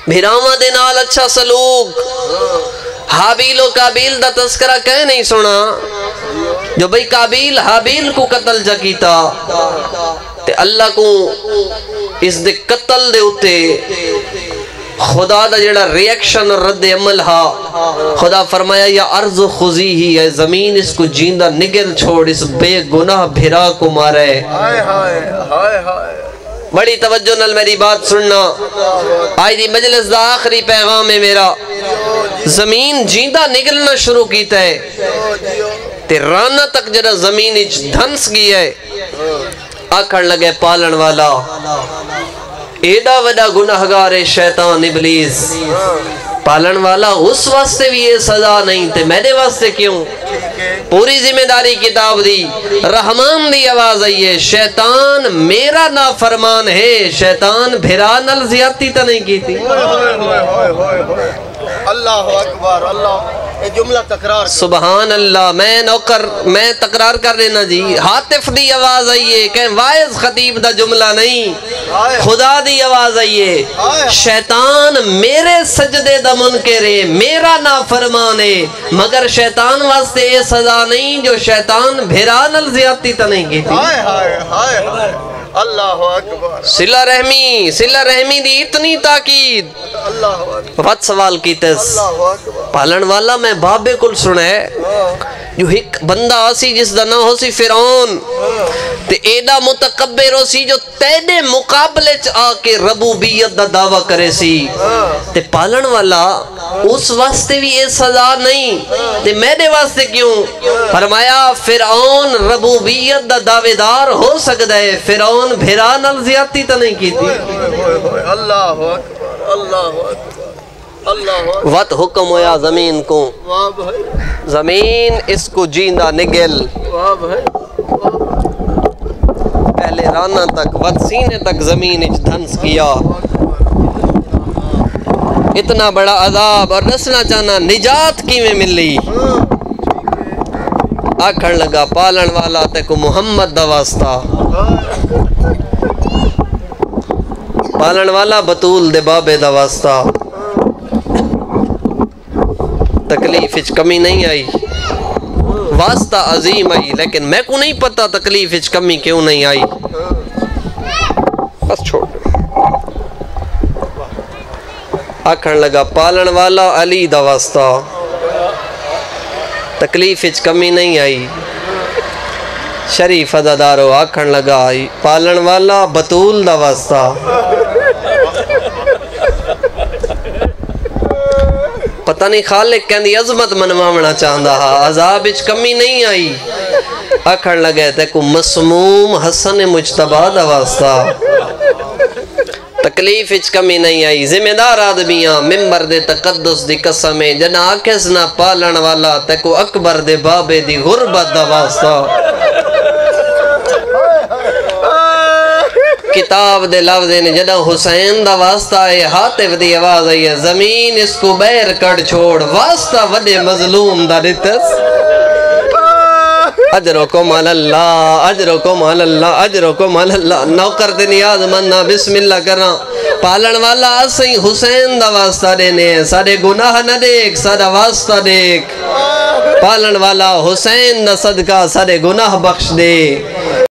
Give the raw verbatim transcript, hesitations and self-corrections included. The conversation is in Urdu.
بھراواں دے نال اچھا سلوک. حابیل و قابیل دا تذکرہ کہہ نہیں سنا جو بھئی قابیل حابیل کو قتل جا کیتا تے اللہ کو اس دے قتل دے اتے خدا دا جڑا ریاکشن اور رد عمل ہا. خدا فرمایا یا ارض خزی ہی اے زمین اس کو جیندہ نگل چھوڑ اس بے گناہ بھرا کو مارے. بڑی توجہ نال میری بات سننا. آج دی مجلس دا آخری پیغام ہے میرا. زمین جیندہ نگلنا شروع کیتا ہے تے رانا تک جڑا زمین اچ دھنس گئی ہے. آکھڑ لگے پالن والا ایڈا وڈا گناہگار شیطان ابلیس. پالن والا اس واسطے بھی یہ سزا نہیں تے میرے واسطے کیوں؟ پوری ذمہ داری کتاب دی رحمان دی آواز آئیے شیطان میرا نافرمان ہے. شیطان بھرا نل زیادتی تا نہیں کی تھی. اللہ اکبر. اللہ یہ جملہ تکرار سبحان اللہ. میں نوکر میں تکرار کر لینا جی. حاطف دی آواز آئیے کہ وائز خطیب دا جملہ نہیں خدا دی آواز آئیے شیطان میرے سجدے دا منکر ہے میرا نافرمان ہے مگر شیطان واسطے یہ سزا نہیں جو شیطان بھرا نل زیادتی تا نہیں کی تھی. اللہ اکبر. صلہ رحمی صلہ رحمی دی اتنی تاکید. وقت سوال کیتس پالن والا میں بابے کل سنے جو ایک بندہ آسی جس دا نہ ہو سی فرعون تے ایڈا متقبر ہو سی جو تینے مقابلے چ آکے ربوبیت دا دعویٰ کرے سی تے پالن والا اس واسطے بھی یہ سزا نہیں تے میرے واسطے کیوں؟ فرمایا فرعون ربوبیت دا دعوے دار ہو سکتا ہے فرعون بھرا نل زیادتی تا نہیں کی تھی. اللہ اکبر. اللہ اکبر. وقت حکم ہویا زمین کو زمین اس کو جیندہ نگل پہلے رانا تک وقت سینے تک زمین اچ دھنس کیا. اتنا بڑا عذاب اور نسنا چاہنا نجات کی میں ملی. آکھڑ لگا پالن والا تے کو محمد دا واسطہ. پالن والا بطول دے بابے دا واسطہ. تکلیف اچ کمی نہیں آئی واسطہ عظیم آئی لیکن میں کو نہیں پتا تکلیف اچ کمی کیوں نہیں آئی. بس چھوڑ. آکھن لگا پالن والا علی دا واسطہ. تکلیف اچ کمی نہیں آئی. شریف عزادارو آکھن لگا پالن والا بطول دا واسطہ. پتہ نہیں خالق کہندی عظمت منواونا چاہندہ ہا عذاب اچ کمی نہیں آئی. آکھن لگے تے کو مسموم حسن مجتبہ دا واسطہ. تکلیف اچ کمی نہیں آئی. ذمہ دار آدمیاں ممبر دے تقدس دی قسمیں جنا آکھس نہ پالن والا تے کو اکبر دے بابے دی غربت دا واسطہ. کتاب دے لفظ نے جدہ حسین دا واسطہ ہے حاطف دی آواز ہے زمین اس کو بیر کڑ چھوڑ واسطہ وڈے مظلوم دا رتس. اجرکم علی اللہ اجرکم علی اللہ اجرکم علی اللہ. نوکر دے نیاز مننا بسم اللہ کرنا. پالن والا اسیں حسین دا واسطہ دینے سارے گناہ نہ دیکھ سارا واسطہ دیکھ. پالن والا حسین دا صدقہ سارے گناہ بخش دے.